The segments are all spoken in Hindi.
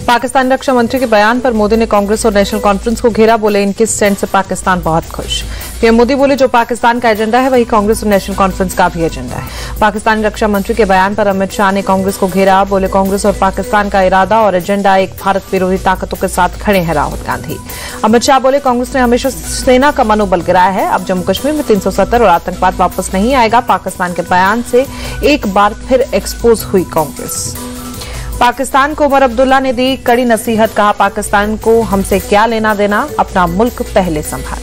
पाकिस्तानी रक्षा मंत्री के बयान पर मोदी ने कांग्रेस और नेशनल कॉन्फ्रेंस को घेरा। बोले, इनके स्टैंड से पाकिस्तान बहुत खुश। पीएम मोदी बोले, जो पाकिस्तान का एजेंडा है वही कांग्रेस और नेशनल कॉन्फ्रेंस का भी एजेंडा है। पाकिस्तानी रक्षा मंत्री के बयान पर अमित शाह ने कांग्रेस को घेरा। बोले, कांग्रेस और पाकिस्तान का इरादा और एजेंडा एक भारत विरोधी ताकतों के साथ खड़े हैं राहुल गांधी। अमित शाह बोले, कांग्रेस ने हमेशा सेना का मनोबल गिराया है। अब जम्मू कश्मीर में 370 और आतंकवाद वापस नहीं आएगा। पाकिस्तान के बयान से एक बार फिर एक्सपोज हुई कांग्रेस। पाकिस्तान को उमर अब्दुल्ला ने दी कड़ी नसीहत। कहा, पाकिस्तान को हमसे क्या लेना देना, अपना मुल्क पहले संभाल।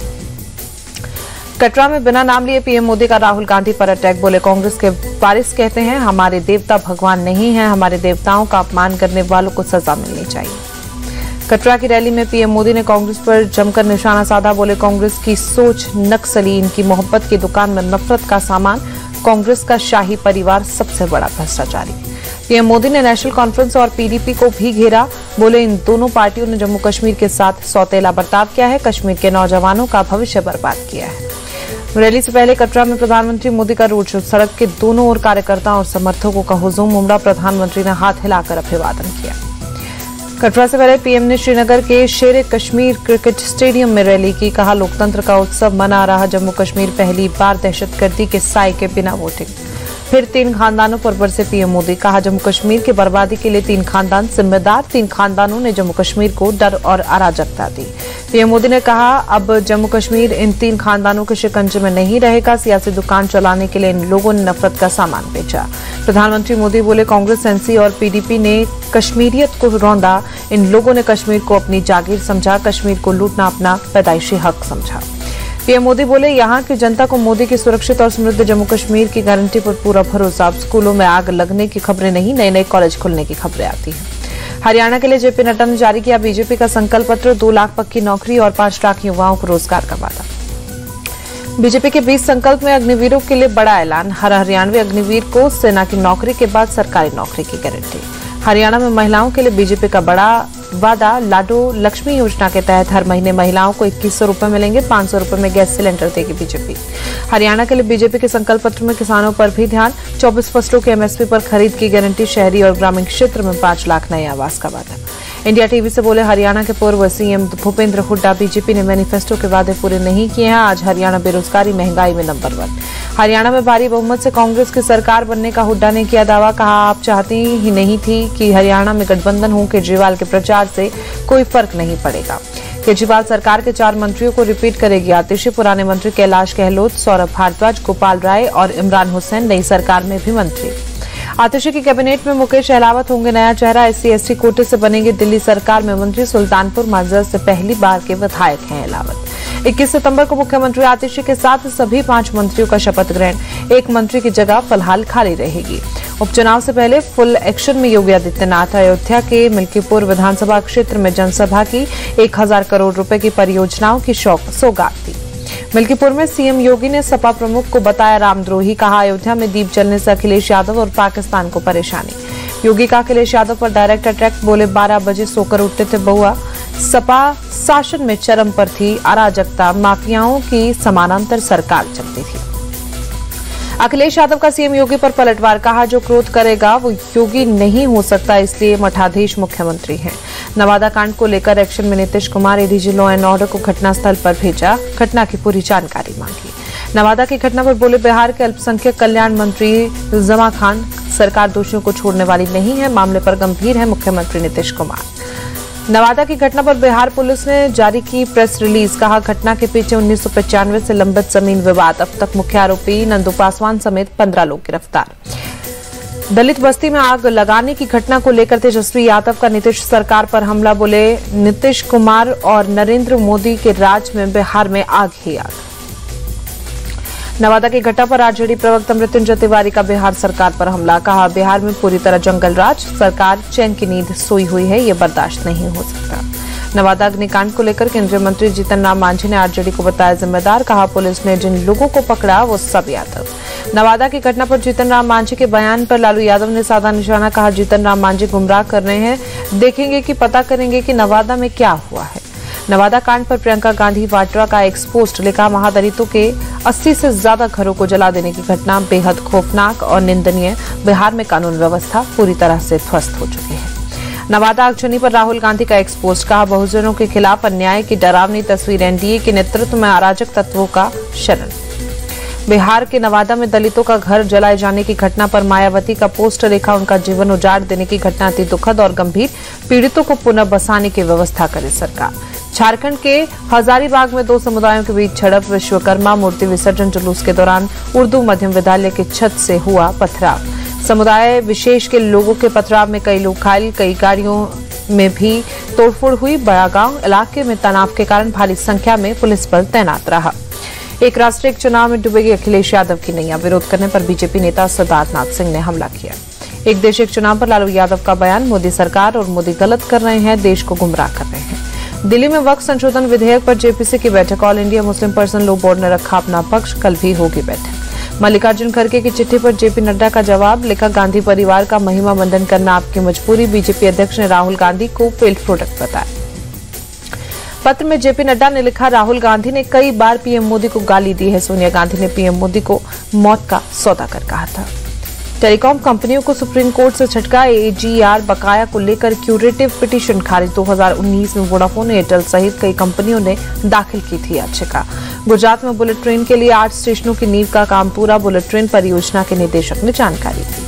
कटरा में बिना नाम लिए पीएम मोदी का राहुल गांधी पर अटैक। बोले, कांग्रेस के वारिस कहते हैं हमारे देवता भगवान नहीं हैं, हमारे देवताओं का अपमान करने वालों को सजा मिलनी चाहिए। कटरा की रैली में पीएम मोदी ने कांग्रेस पर जमकर निशाना साधा। बोले, कांग्रेस की सोच नक्सली, इनकी मोहब्बत की दुकान में नफरत का सामान। कांग्रेस का शाही परिवार सबसे बड़ा भ्रष्टाचारी। पीएम मोदी ने नेशनल कॉन्फ्रेंस और पीडीपी को भी घेरा। बोले, इन दोनों पार्टियों ने जम्मू कश्मीर के साथ सौतेला बर्ताव किया है, कश्मीर के नौजवानों का भविष्य बर्बाद किया है। रैली से पहले कटरा में प्रधानमंत्री मोदी का रोड शो। सड़क के दोनों ओर कार्यकर्ताओं और समर्थकों का हुजूम उमड़ा। प्रधानमंत्री ने हाथ हिलाकर अभिवादन किया। कटरा से पहले पीएम ने श्रीनगर के शेर कश्मीर क्रिकेट स्टेडियम में रैली की। कहा, लोकतंत्र का उत्सव मना रहा जम्मू कश्मीर, पहली बार दहशतगर्दी के साए के बिना वोटिंग। फिर 3 खानदानों पर बरसे पीएम मोदी। कहा, जम्मू कश्मीर की बर्बादी के लिए 3 खानदान जिम्मेदार। 3 खानदानों ने जम्मू कश्मीर को डर और अराजकता दी। पीएम मोदी ने कहा, अब जम्मू कश्मीर इन 3 खानदानों के शिकंजे में नहीं रहेगा। सियासी दुकान चलाने के लिए इन लोगों ने नफरत का सामान बेचा। प्रधानमंत्री मोदी बोले, कांग्रेस, एनसी और पीडीपी ने कश्मीरियत को रौंदा। इन लोगों ने कश्मीर को अपनी जागीर समझा, कश्मीर को लूटना अपना पैदाइशी हक समझा। पीएम मोदी बोले, यहां की जनता को मोदी की सुरक्षित और समृद्ध जम्मू कश्मीर की गारंटी पर पूरा भरोसा। अब स्कूलों में आग लगने की खबरें नहीं, नए नए कॉलेज खुलने की खबरें आती हैं। हरियाणा के लिए जेपी नड्डा ने जारी किया बीजेपी का संकल्प पत्र। 2 लाख पक्की नौकरी और 5 लाख युवाओं को रोजगार का वादा। बीजेपी के 20 संकल्प में अग्निवीरों के लिए बड़ा ऐलान। हर हरियाणवी अग्निवीर को सेना की नौकरी के बाद सरकारी नौकरी की गारंटी। हरियाणा में महिलाओं के लिए बीजेपी का बड़ा वादा। लाडो लक्ष्मी योजना के तहत हर महीने महिलाओं को 2100 रुपए मिलेंगे। 500 रुपए में गैस सिलेंडर देगी बीजेपी। हरियाणा के लिए बीजेपी के संकल्प पत्र में किसानों पर भी ध्यान। 24 फसलों के एमएसपी पर खरीद की गारंटी। शहरी और ग्रामीण क्षेत्र में 5 लाख नए आवास का वादा। इंडिया टीवी से बोले, हरियाणा के पूर्व सीएम भूपेंद्र हुड्डा, बीजेपी ने मैनिफेस्टो के वादे पूरे नहीं किए हैं। आज हरियाणा बेरोजगारी महंगाई में नंबर 1। हरियाणा में भारी बहुमत से कांग्रेस की सरकार बनने का हुड्डा ने किया दावा। कहा, आप चाहती ही नहीं थी कि हरियाणा में गठबंधन हो। केजरीवाल के प्रचार से कोई फर्क नहीं पड़ेगा। केजरीवाल सरकार के 4 मंत्रियों को रिपीट करेगी आतिशी। पुराने मंत्री कैलाश गहलोत, सौरभ भारद्वाज, गोपाल राय और इमरान हुसैन नई सरकार में भी मंत्री। आतिशी की कैबिनेट में मुकेश अहलावत होंगे नया चेहरा। SC/ST कोटे से बनेंगे दिल्ली सरकार में मंत्री। सुल्तानपुर माजरा से पहली बार के विधायक हैं अहलावत। 21 सितंबर को मुख्यमंत्री आतिशी के साथ सभी 5 मंत्रियों का शपथ ग्रहण। 1 मंत्री की जगह फिलहाल खाली रहेगी। उपचुनाव से पहले फुल एक्शन में योगी आदित्यनाथ। अयोध्या के मिल्कीपुर विधानसभा क्षेत्र में जनसभा की। 1000 करोड़ रुपए की परियोजनाओं की सौगात दी। मिल्कीपुर में सीएम योगी ने सपा प्रमुख को बताया रामद्रोही। कहा, अयोध्या में दीप जलने से अखिलेश यादव और पाकिस्तान को परेशानी। योगी का अखिलेश यादव पर डायरेक्ट अटैक। बोले, 12 बजे सोकर उठते थे बहुआ। सपा शासन में चरम पर थी अराजकता, माफियाओं की समानांतर सरकार चलती थी। अखिलेश यादव का सीएम योगी पर पलटवार। कहा, जो क्रोध करेगा वो योगी नहीं हो सकता, इसलिए मठाधीश मुख्यमंत्री हैं। नवादा कांड को लेकर एक्शन में Nitish Kumar. ADG law and order को घटनास्थल पर भेजा, घटना की पूरी जानकारी मांगी। नवादा की घटना पर बोले, बिहार के अल्पसंख्यक कल्याण मंत्री जमा खान, सरकार दोषियों को छोड़ने वाली नहीं है, मामले पर गंभीर है मुख्यमंत्री नीतीश कुमार। नवादा की घटना पर बिहार पुलिस ने जारी की प्रेस रिलीज। कहा, घटना के पीछे 1995 से लंबित जमीन विवाद। अब तक मुख्य आरोपी नंदू पासवान समेत 15 लोग गिरफ्तार। दलित बस्ती में आग लगाने की घटना को लेकर तेजस्वी यादव का नीतीश सरकार पर हमला। बोले, नीतीश कुमार और नरेंद्र मोदी के राज में बिहार में आग ही आग। नवादा की घटना पर आरजेडी प्रवक्ता मृत्युंजय तिवारी का बिहार सरकार पर हमला। कहा, बिहार में पूरी तरह जंगल राज, सरकार चैन की नींद सोई हुई है, ये बर्दाश्त नहीं हो सकता। नवादा अग्निकांड को लेकर केंद्रीय मंत्री जीतन राम मांझी ने आरजेडी को बताया जिम्मेदार। कहा, पुलिस ने जिन लोगों को पकड़ा वो सब यादव। नवादा की घटना पर जीतन राम मांझी के बयान पर लालू यादव ने साधा निशाना। कहा, जीतन राम मांझी गुमराह कर रहे हैं, देखेंगे कि पता करेंगे कि नवादा में क्या हुआ है। नवादा कांड पर प्रियंका गांधी वाड्रा का एक पोस्ट लिखा, महादलितों के 80 से ज्यादा घरों को जला देने की घटना बेहद खौफनाक और निंदनीय। बिहार में कानून व्यवस्था पूरी तरह से ध्वस्त हो चुकी है। नवादा आगजनी पर राहुल गांधी का एक्सपोज, कहा बहुजनों के खिलाफ अन्याय की डरावनी तस्वीर, एनडीए के नेतृत्व में अराजक तत्वों का शरण। बिहार के नवादा में दलितों का घर जलाए जाने की घटना पर मायावती का पोस्टर लिखा, उनका जीवन उजाड़ देने की घटना अति दुखद और गंभीर, पीड़ितों को पुनः बसाने की व्यवस्था करे सरकार। झारखंड के हजारीबाग में दो समुदायों के बीच झड़प, विश्वकर्मा मूर्ति विसर्जन जुलूस के दौरान उर्दू मध्यम विद्यालय की छत से हुआ पथराव। समुदाय विशेष के लोगों के पथराव में कई लोग घायल, कई गाड़ियों में भी तोड़फोड़ हुई। बड़ागांव इलाके में तनाव के कारण भारी संख्या में पुलिस बल तैनात रहा। एक राष्ट्रीय चुनाव में डूबेगी अखिलेश यादव की नैया, विरोध करने पर बीजेपी नेता सिद्धार्थनाथ सिंह ने हमला किया। एक देश एक चुनाव पर लालू यादव का बयान, मोदी सरकार और मोदी गलत कर रहे हैं, देश को गुमराह कर रहे हैं। दिल्ली में वक्फ संशोधन विधेयक पर जेपीसी की बैठक, all India Muslim personal law board ने रखा अपना पक्ष, कल भी होगी बैठक। मल्लिकार्जुन खड़गे की चिट्ठी पर जेपी नड्डा का जवाब, लिखा गांधी परिवार का महिमा मंडन करना आपकी मजबूरी, बीजेपी अध्यक्ष ने राहुल गांधी को फेल्ड प्रोडक्ट बताया। पत्र में जेपी नड्डा ने लिखा, राहुल गांधी ने कई बार पीएम मोदी को गाली दी है, सोनिया गांधी ने पीएम मोदी को मौत का सौदा कर कहा था। टेलीकॉम कंपनियों को सुप्रीम कोर्ट से झटका, एजीआर बकाया को लेकर क्यूरेटिव पिटीशन खारिज। 2019 में वोडाफोन, एयरटेल सहित कई कंपनियों ने दाखिल की थी याचिका। गुजरात में बुलेट ट्रेन के लिए 8 स्टेशनों की नींव का काम पूरा, बुलेट ट्रेन परियोजना के निदेशक ने जानकारी दी।